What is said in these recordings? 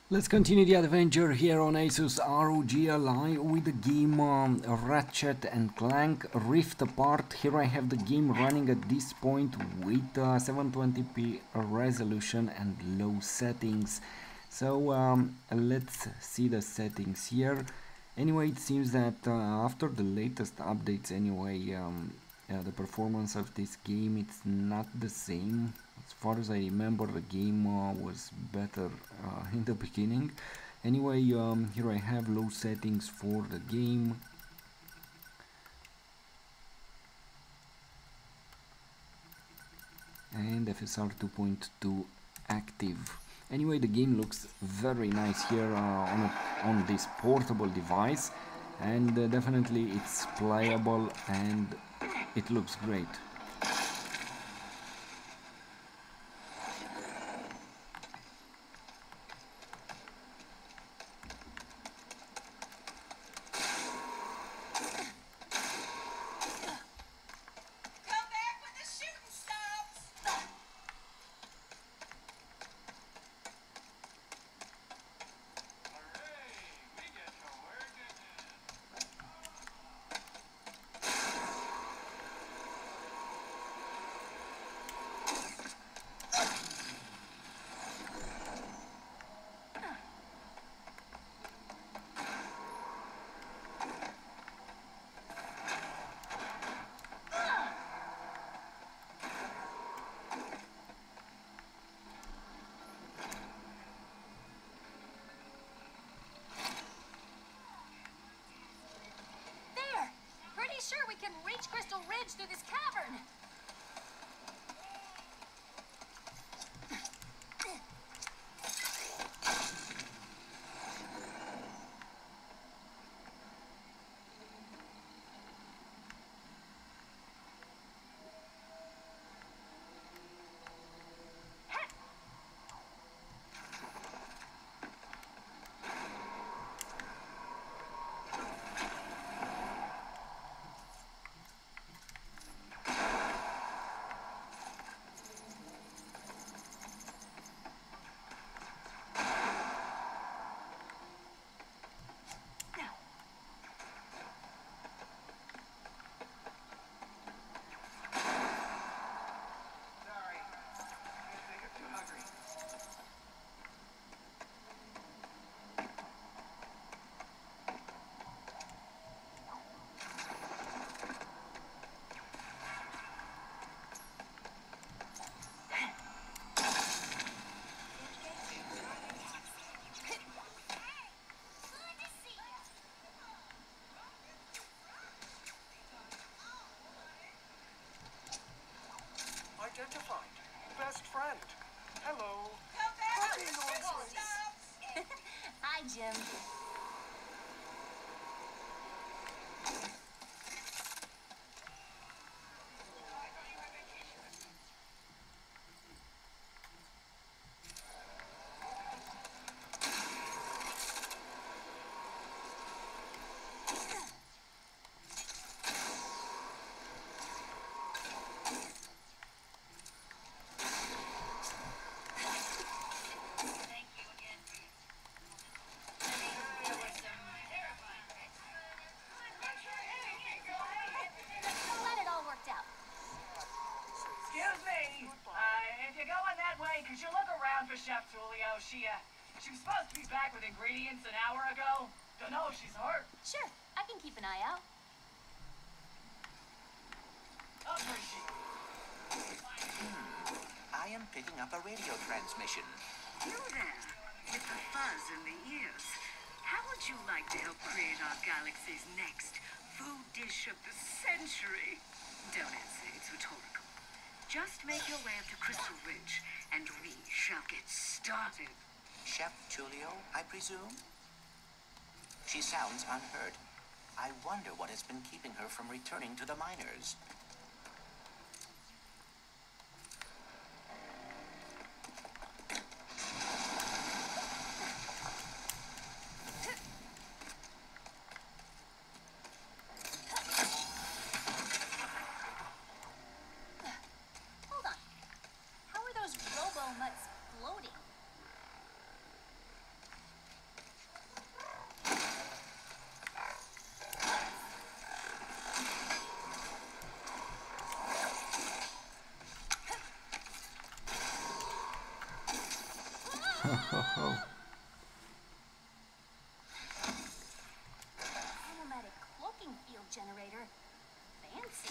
Let's continue the adventure here on Asus ROG Ally with the game Ratchet and Clank Rift Apart. Here I have the game running at this point with 720p resolution and low settings. So let's see the settings here. Anyway, it seems that after the latest updates anyway, the performance of this game it's not the same. As far as I remember, the game was better in the beginning. Anyway, here I have low settings for the game. And FSR 2.2 active. Anyway, the game looks very nice here on this portable device, and definitely it's playable and it looks great. Sure we can reach Crystal Ridge through this cavern. Identified. Best friend. Hello. Hi, Jim. Glad it all worked out. Excuse me, if you're going that way, could you look around for Chef Tulio? She was supposed to be back with ingredients an hour ago. Don't know if she's hurt. Sure, I can keep an eye out. Appreciate I am picking up a radio transmission. You there, with the fuzz in the ears. How would you like to help create our galaxy's next food dish of the century? Don't answer, it's rhetorical. Just make your way up to Crystal Ridge, and we shall get started. Chef Tulio, I presume? She sounds unhurt. I wonder what has been keeping her from returning to the miners. Hold on. How are those robo-mutts floating? Automatic cloaking field generator. Fancy.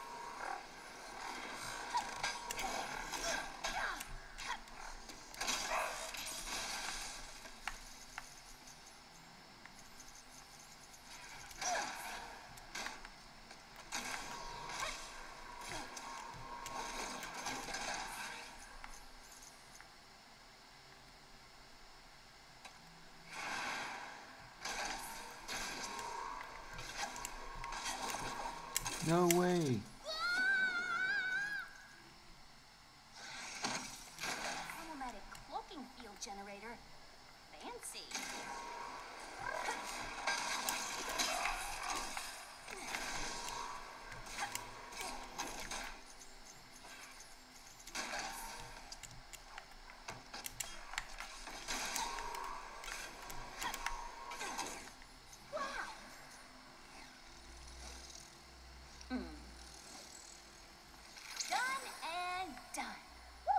No way. Automatic cloaking field generator. Fancy. Done and done. Woo!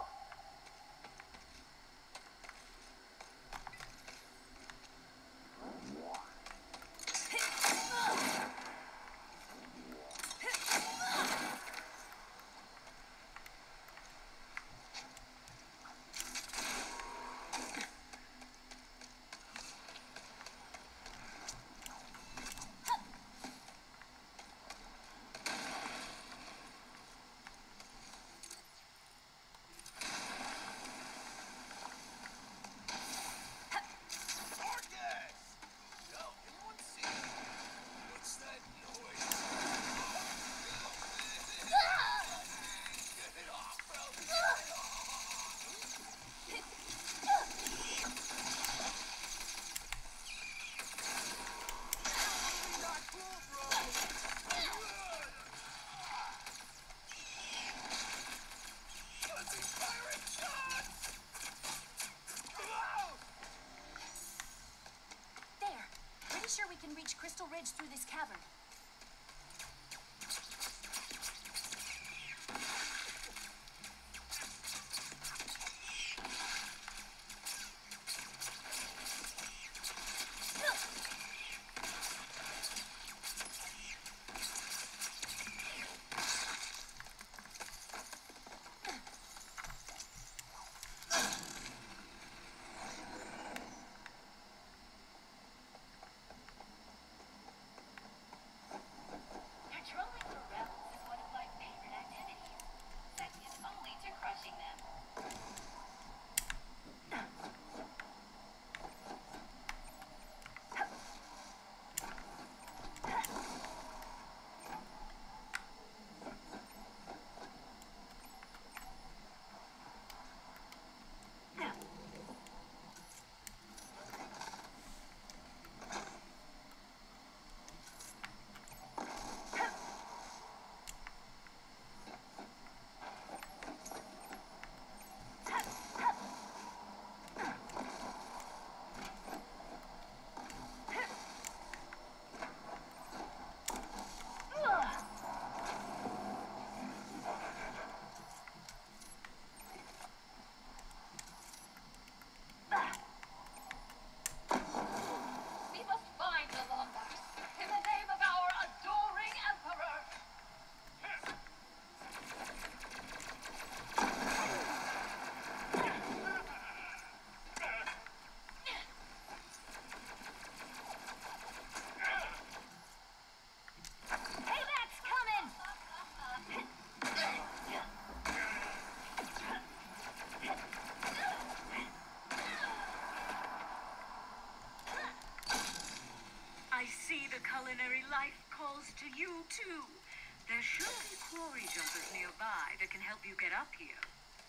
There. Pretty sure we can reach Crystal Ridge through this cavern. Patrolling for rebels is one of my favorite activities, second only to crushing them. We must find the Lombards in the name of our adoring emperor. Payback's coming! I see the culinary life calls to you, too. There should be quarry jumpers nearby that can help you get up here.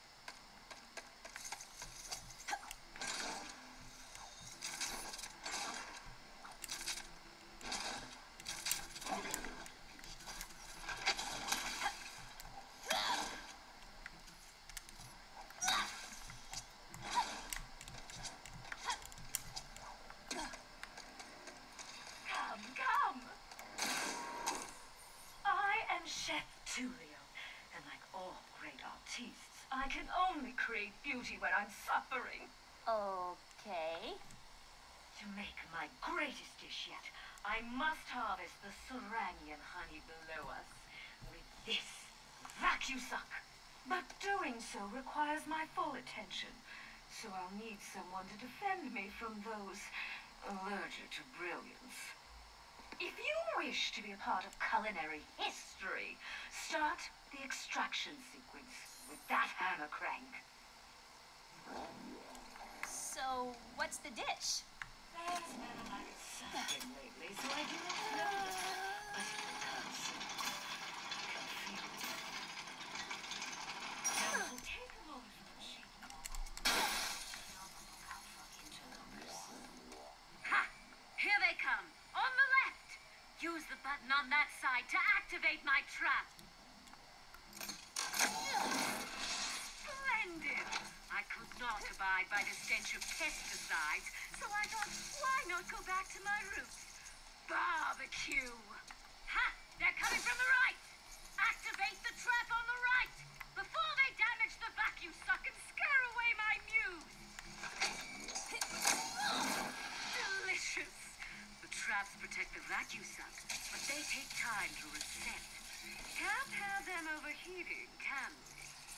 Come, come. I am Chef Tulio, and like all great artistes, I can only create beauty when I'm suffering. Okay. To make my greatest dish yet, I must harvest the Sarangian honey below us with this vacuum suck. But doing so requires my full attention, so I'll need someone to defend me from those allergic to brilliance. If you wish to be a part of culinary history, start the extraction sequence with that hammer crank. So, what's the dish? There's been a lot of sucking lately, so I do not know it. But it will come soon. I can feel it. Now, it will take a moment for the sheet to look out for interlopers. Ha! Here they come! On the left! Use the button on that side to activate my trap. Splendid! I could not abide by the stench of pesticides, so I thought, why not go back to my roots? Barbecue! Ha! They're coming from the right! Activate the trap on the right! Before they damage the vacuum suck and scare away my muse! Delicious! The traps protect the vacuum suck, but they take time to reset. Can't have them overheating, can we?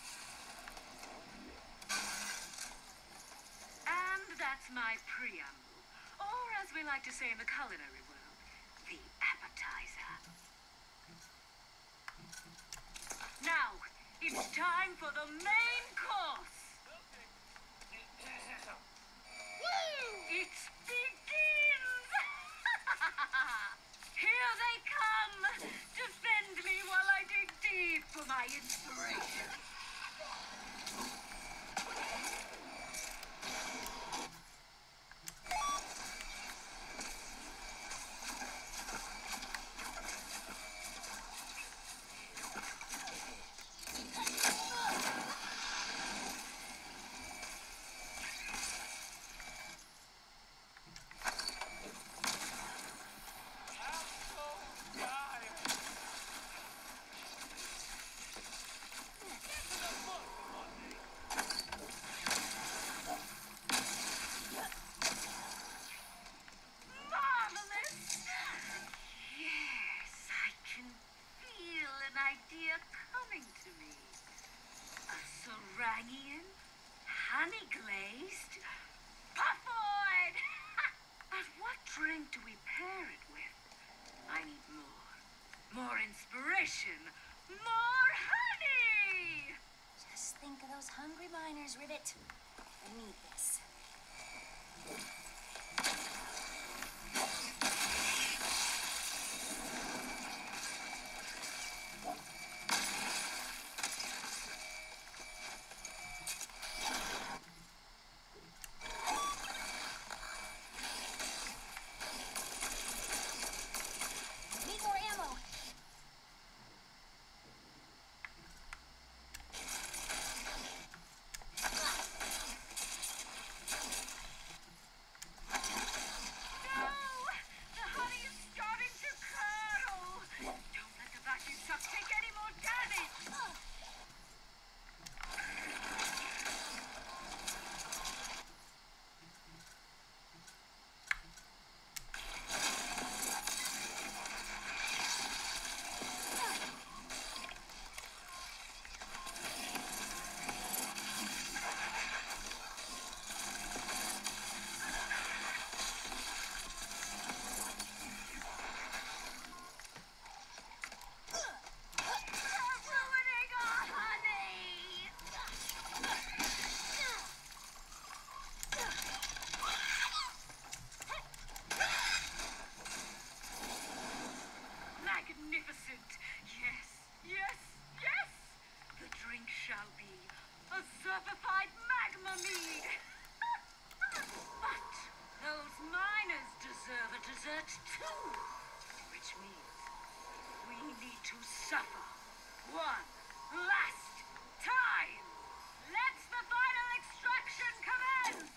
And that's my preamble, or as we like to say in the culinary world, the appetizer. Now, it's time for the main course. It begins! Here they come! Defend me while I dig deep for my inspiration. Sarangian, honey glazed, puffoid! But what drink do we pair it with? I need more. More inspiration. More honey! Just think of those hungry miners, Ribbit. I need this. Need more ammo. The honey is starting to curdle. Don't let the vacuum suck take any more damage. They're ruining our honey. Magnificent. Yes, yes, yes. The drink shall be a certified magma mead. But those miners deserve a dessert too. Which means we need to suffer one last time. Let's the final extraction commence.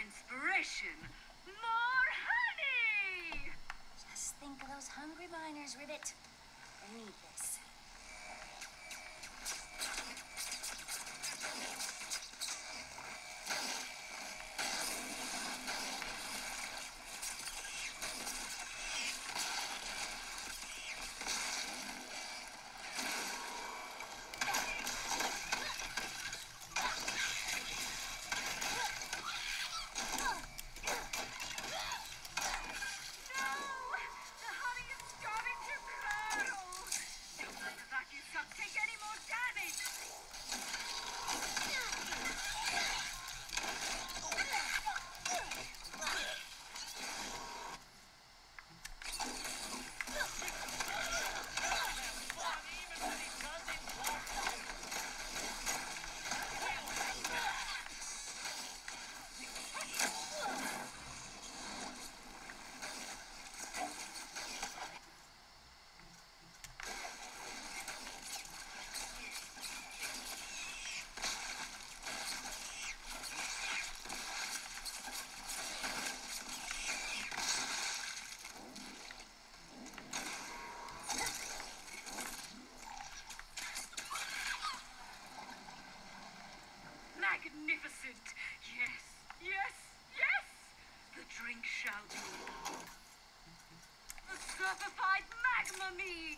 inspiration. More honey! Just think of those hungry miners, Ribbit. They need this. Magnificent! Yes, yes, yes! The drink shall be the certified magma mead!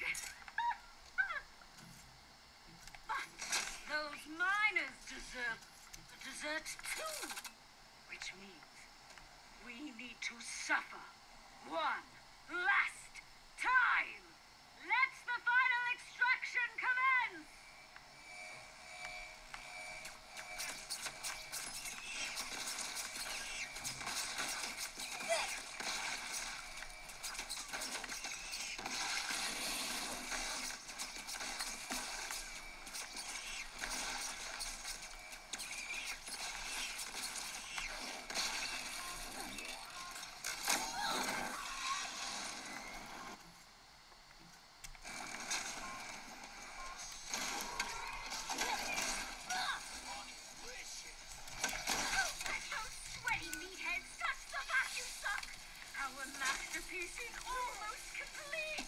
But those miners deserve a dessert too! Which means we need to suffer one last time! Let the final extraction commence! Masterpiece is almost complete!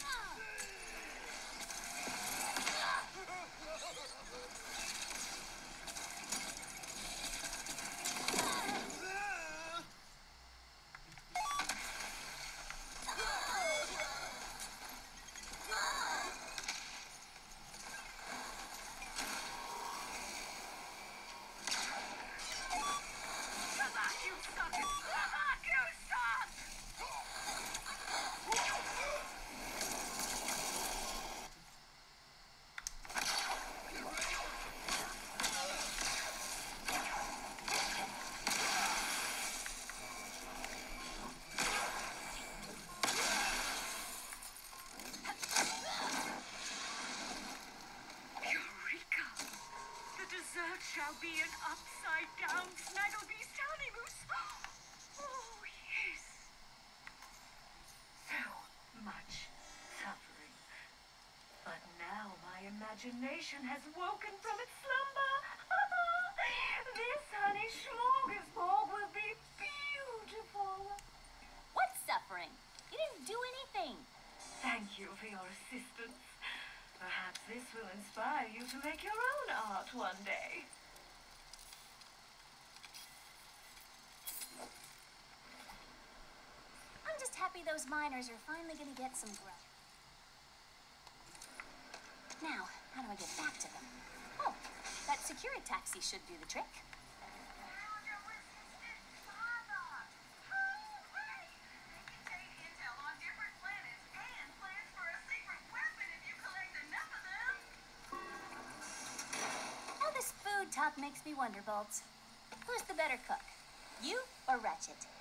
Shall be an upside-down Snagglebeast Honey Mousse. Oh, yes. So much suffering. But now my imagination has woken from its slumber. This honey smorgasbord will be beautiful. What suffering? You didn't do anything. Thank you for your assistance. Perhaps this will inspire you to make your own art one day. I'm just happy those miners are finally going to get some grub. Now, how do I get back to them? Oh, that security taxi should do the trick. Talk makes me wonder, Bolts. Who's the better cook? You or Ratchet?